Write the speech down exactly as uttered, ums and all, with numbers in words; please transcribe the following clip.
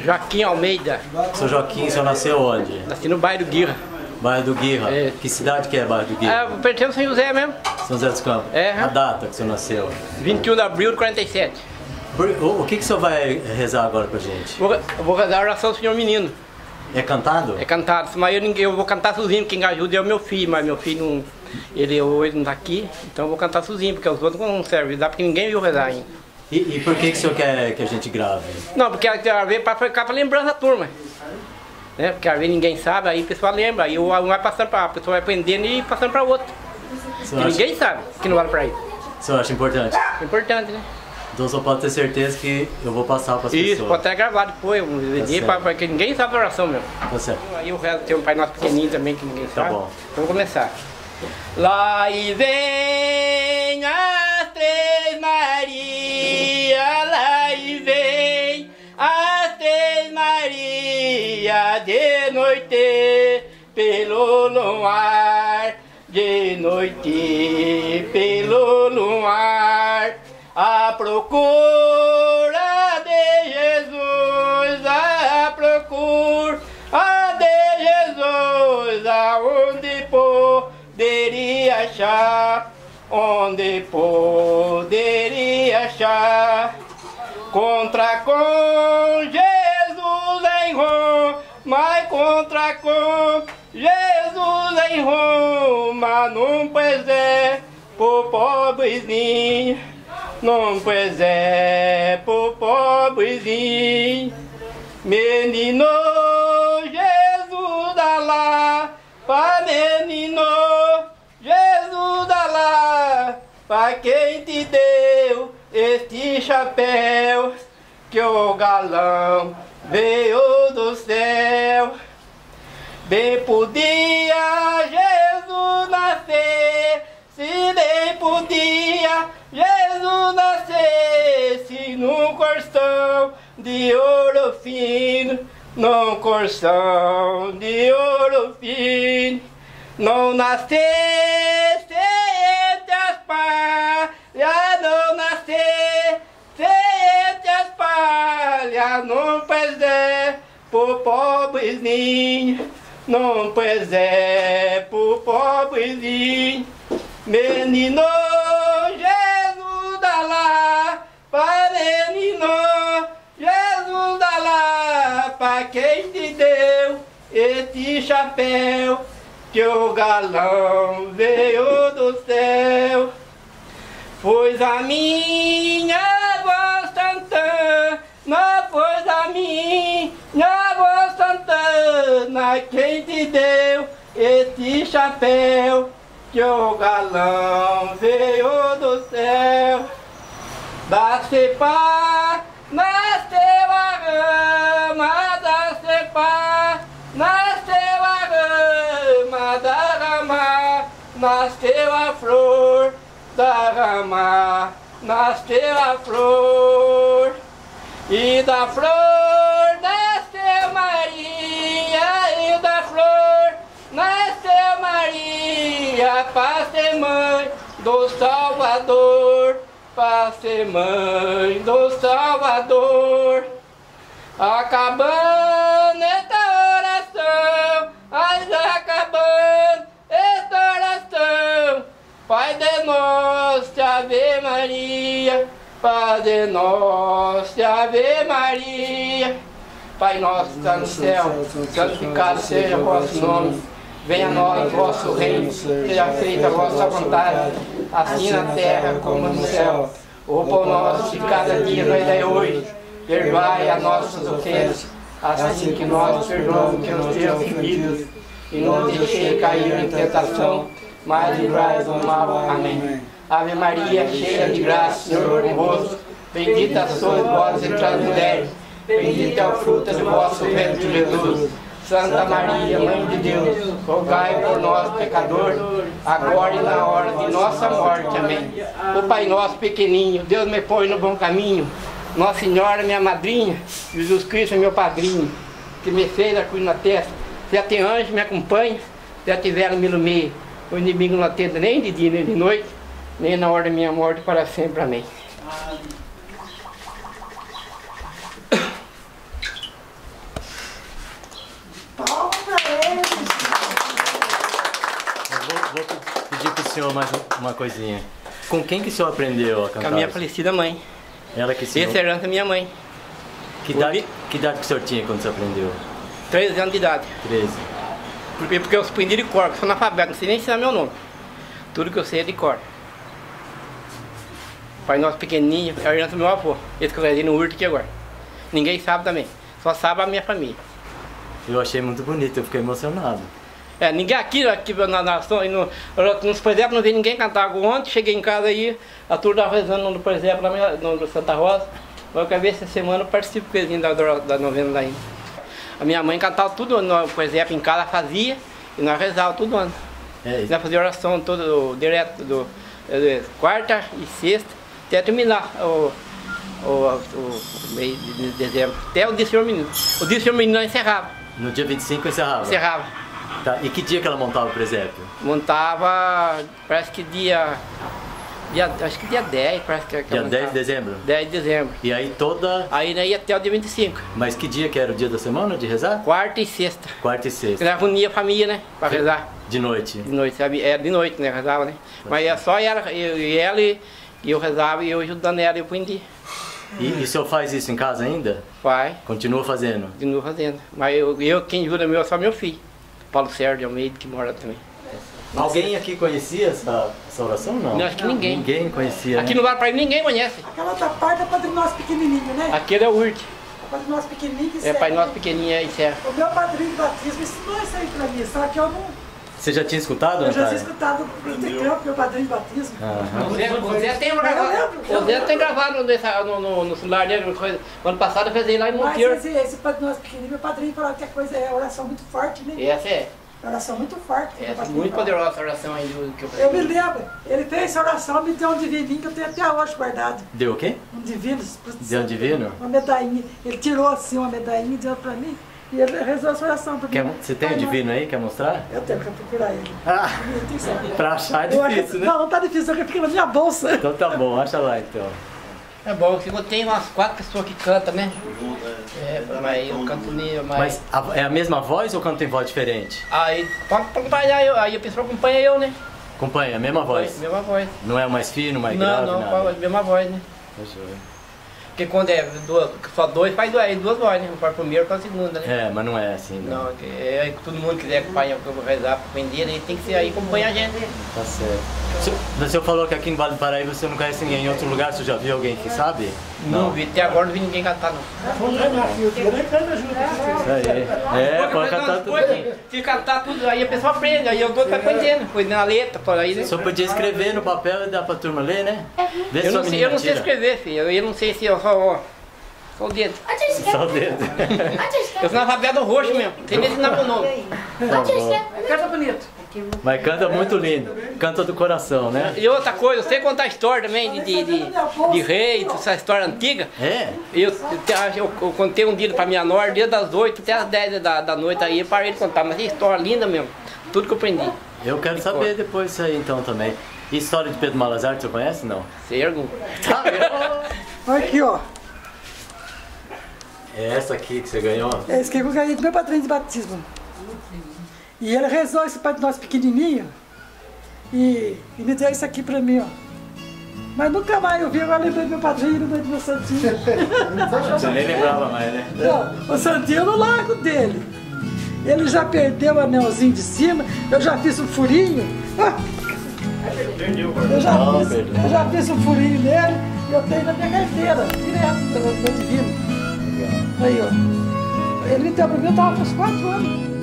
Joaquim Almeida. Seu Joaquim, o senhor nasceu onde? Nasci no bairro do Guirra. Bairro do Guirra? É. Que cidade que é Bairro do Guirra? É, eu pertenço a São José mesmo. São José dos Campos? É. A data que o senhor nasceu? vinte e um de abril de quarenta e sete. O, o que, que o senhor vai rezar agora pra gente? Vou, eu vou rezar a oração do Senhor Menino. É cantado? É cantado, mas eu, ninguém- eu vou cantar sozinho, quem ajuda é o meu filho, mas meu filho não, ele hoje não tá aqui, então eu vou cantar sozinho, porque os outros não servem, dá porque ninguém viu rezar ainda. E, e por que, que o senhor quer que a gente grave? Não, porque às vezes para ficar para lembrança da turma. Né? Porque às vezes ninguém sabe, aí o pessoal lembra, aí um vai passando para a pessoa vai aprendendo e passando para outro. O senhor, Porque acha, ninguém sabe que não vale para isso. o senhor acha importante? É importante, né? Então só pode ter certeza que eu vou passar para as Isso, pessoas. pode até gravar depois, um D V D, certo. para que ninguém sabe a oração mesmo. Tá certo. Aí o resto tem um Pai Nosso pequenininho também que ninguém Tá sabe. bom. Então vou começar. Lá e vem as três Maria, lá e vem as três Maria, de noite pelo luar, de noite pelo luar, à procura de Jesus, à procura de Jesus, aonde poderia achar, onde poderia achar, contra com Jesus em Roma, mas contra com Jesus em Roma, não pois é pro pobrezinho, não pois é pro pobrezinho, menino Jesus da lá, pra menino Jesus da lá, pra quem te deu este chapéu, que o galão veio do céu. Bem podia Jesus nascer, se bem podia Jesus nascer, se num corção de ouro fino, num corção de ouro fino, não nascesse entre as palhas, não nascesse entre as palhas, não pois é pro pobrezinho, não pois é pro pobrezinho, menino Jesus da lá, pra menino Jesus da lá, pra quem te deu este chapéu, que o galão veio do céu. Pois a minha voz Santana, pois a minha voz Santana, quem te deu este chapéu, que o galão veio do céu. Da cepa nasceu a rama, da cepa nasceu a rama, da rama nasceu a flor, da rama nasceu a flor, e da flor nasceu Maria, e da flor nasceu Maria, para ser mãe do Salvador, para ser mãe do Salvador. Acabando esta oração, mas acabando esta oração, Pai de nós, Ave Maria, Pai de nós, Ave Maria. Pai nosso que está no céu, santificado seja o vosso nome. Venha a nós o vosso reino, seja feita a vossa vontade, assim na terra como no céu. O pão nosso de cada dia nos dai hoje, perdoai as nossas ofensas, assim que nós perdoamos que nos têm ofendido, e não nos deixei cair em tentação, mas livrai do mal. Amém. Ave Maria, cheia de graça, Senhor é convosco, bendita sois vós entre as mulheres, bendito é o fruto do vosso ventre, Jesus. Santa Maria, Mãe de Deus, rogai por nós, pecadores, agora e na hora de nossa morte. Amém. O Pai nosso pequenininho, Deus me põe no bom caminho. Nossa Senhora, minha madrinha, Jesus Cristo é meu padrinho, que me fez a cruz na testa. Se até anjo me acompanha, se a tiver me ilumeia. O inimigo não atenda nem de dia nem de noite, nem na hora da minha morte para sempre. Amém. vou, vou pedir pro senhor mais uma coisinha. Com quem que o senhor aprendeu a cantar? Com a minha falecida mãe. Ela que ensinou? Essa é a herança da minha mãe. Que idade, que idade que o senhor tinha quando você aprendeu? treze anos de idade. treze. Porque, porque eu aprendi de cor, sou analfabeto, não sei nem ensinar meu nome. Tudo que eu sei é de cor. Pai nosso pequenininho, é a herança do meu avô. Esse que eu trazei no Urto aqui agora. Ninguém sabe também, só sabe a minha família. Eu achei muito bonito, eu fiquei emocionado. É, ninguém aqui, aqui na nação, no, nos presépios não vi ninguém cantar. Ontem cheguei em casa aí, a turma estava rezando no presépio lá no, no Santa Rosa. Eu quero ver essa semana eu participo com eles da, da novena daí. A minha mãe cantava tudo no presépio em casa, fazia, e nós rezávamos tudo ano. É isso. Nós fazíamos oração todo, direto, do, do, quarta e sexta, até terminar o, o, o, o mês de dezembro. Até o dia do Senhor Menino. O dia do Senhor Menino nós encerrava. No dia vinte e cinco encerrava? Encerrava. Tá. E que dia que ela montava o presépio? Montava, parece que dia, dia acho que dia dez, parece que que Dia montava. dez de dezembro? dez de dezembro. E aí toda... Aí nós ia até o dia vinte e cinco. Mas que dia que era o dia da semana de rezar? Quarta e sexta. Quarta e sexta. Nós reunia a família, né, pra rezar. De noite? De noite, sabe? Era de noite, né, rezava, né. Mas era só ela, eu, e ela e eu rezava e eu ajudando ela e eu aprendi. E, e o senhor faz isso em casa ainda? Vai, Continua fazendo? de novo fazendo. Mas eu, eu quem ajuda meu é só meu filho. Paulo Sérgio de Almeida, que mora também. Alguém aqui conhecia essa, essa oração ou não? Não, acho que ninguém. Ninguém conhecia, Aqui né? no Vale Paraíba ninguém conhece. Aquela outra parte é Padre Nosso pequenininho, né? Aquele é o Urte. Padre Nosso pequenininho que É serve. Pai Nosso pequenininho aí, serve. O meu padrinho de batismo ensinou isso aí pra mim, só que eu não... Você já tinha escutado, Eu já Natália? tinha escutado o meu padrinho de batismo. Aham. O Zé, o Zé tem Mas eu gravado. lembro, O Zé tem gravado nessa- no, no, no celular dele. Coisa. Ano passado eu fiz ele lá em Mas Monteiro. esse, esse Padre Nosso pequenininho, meu padrinho falava que a coisa é oração muito forte, né? Essa é. Oração muito forte. que meu Essa é padrinho muito falava. poderosa essa oração aí do, que eu Eu me falei. lembro, ele fez essa oração, me deu um divininho que eu tenho até hoje guardado. Deu o quê? Um divino. Deu um divino? Uma medalhinha. Ele tirou assim uma medalhinha e deu pra mim. E ele rezou essa oração pra mim. Quer, você tem o Pai, divino aí? Quer mostrar? Eu tenho que procurar ele. Ah, Eu tenho que saber. pra achar é Eu acho- difícil, né? Não, não tá difícil, porque fica na minha bolsa. Então tá bom, acha lá então. É bom, que eu tenho umas quatro pessoas que cantam, né? É, mas eu canto meio, mas... Mas a- é a mesma voz ou canta em voz diferente? Aí, pode acompanhar eu, aí a pessoa acompanha eu, né? Acompanha, a mesma voz. Mesma voz. Não é o mais fino, mais Não, grave, não, nada? a mesma voz, né? Deixa eu ver. Porque quando é duas, só dois, faz duas, aí duas vozes, né? Um para o primeiro e para a segunda, né? É, mas não é assim, não. Não, que é, todo mundo quiser acompanhar o que eu vou rezar para aprender, aí tem que ser aí, acompanha a gente. Tá certo. O senhor- O senhor falou que aqui em Vale do Paraíba você não conhece ninguém. Em outro lugar você já viu alguém que sabe? Não vi, até agora não vi ninguém cantar, não. Isso aí. É, pode cantar tudo. Pode, se cantar tudo, aí a pessoa aprende, aí eu dou para aprendendo, coisa na letra, por aí, né? O senhor podia escrever no papel e dar pra turma ler, né? Vê se Eu sua não, sei, menina eu não sei tira. escrever, filho, eu não sei se eu só, ó, só o dedo. Só o dedo. Eu sou analfabeto roxo mesmo, não sei nem ensinar meu nome. Tá bom. Canta bonito. Mas canta muito lindo. Canta do coração, né? E outra coisa, eu sei contar história também de, de, de, de rei, essa história antiga. É? Eu, eu, eu contei um dia pra minha nora, dia das oito até as dez da, da noite, aí eu parei de contar, mas é história linda mesmo, tudo que eu aprendi. Eu quero saber depois isso aí então também. E história de Pedro Malazarte, você conhece não? Sergo. Olha aqui, ó. É essa aqui que você ganhou? É esse que eu ganhei do meu padrinho de batismo. E ele rezou esse Padre Nosso pequenininho e, e me deu isso aqui pra mim, ó. Mas nunca mais eu vi, agora lembrei do meu padrinho e lembrei do meu santinho. Você nem lembrava mais, né? Não, o santinho eu não largo dele. Ele já perdeu o anelzinho de cima, eu já fiz um furinho. Ah! Eu já, Não, fiz, perdeu. eu já fiz um furinho nele e eu tenho na minha carteira, direto do meu divino. Aí, ó. Ele me deu pra mim, eu tava com uns quatro anos.